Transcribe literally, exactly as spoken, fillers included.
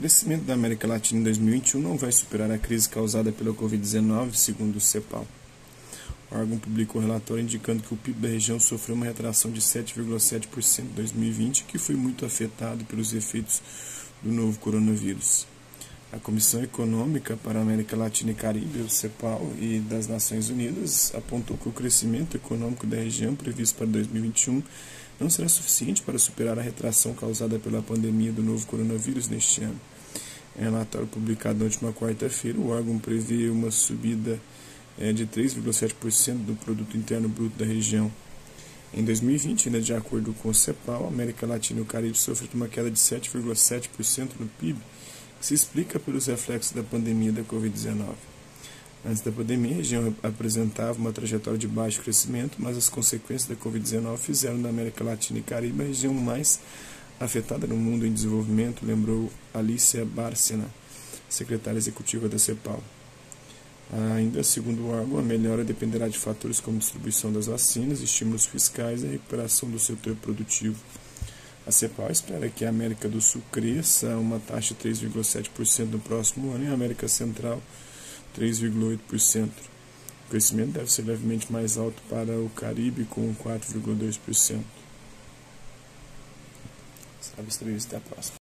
crescimento da América Latina em dois mil e vinte e um não vai superar a crise causada pela covid dezenove, segundo o CEPAL. O órgão publicou um relatório indicando que o P I B da região sofreu uma retração de sete vírgula sete por cento em dois mil e vinte, que foi muito afetado pelos efeitos do novo coronavírus. A Comissão Econômica para a América Latina e Caribe, o CEPAL, e das Nações Unidas apontou que o crescimento econômico da região previsto para dois mil e vinte e um não será suficiente para superar a retração causada pela pandemia do novo coronavírus neste ano. Em relatório publicado na última quarta-feira, o órgão prevê uma subida é, de três vírgula sete por cento do produto interno bruto da região. Em dois mil e vinte, ainda de acordo com o CEPAL, a América Latina e o Caribe sofreu uma queda de sete vírgula sete por cento no P I B, que se explica pelos reflexos da pandemia da covid dezenove. Antes da pandemia, a região apresentava uma trajetória de baixo crescimento, mas as consequências da covid dezenove fizeram da América Latina e Caribe a região mais afetada no mundo em desenvolvimento, lembrou Alicia Bárcena, secretária executiva da CEPAL. Ainda, segundo o órgão, a melhora dependerá de fatores como distribuição das vacinas, estímulos fiscais e a recuperação do setor produtivo. A CEPAL espera que a América do Sul cresça a uma taxa de três vírgula sete por cento no próximo ano e a América Central três vírgula oito por cento. O crescimento deve ser levemente mais alto para o Caribe, com quatro vírgula dois por cento. Sabe, até a próxima.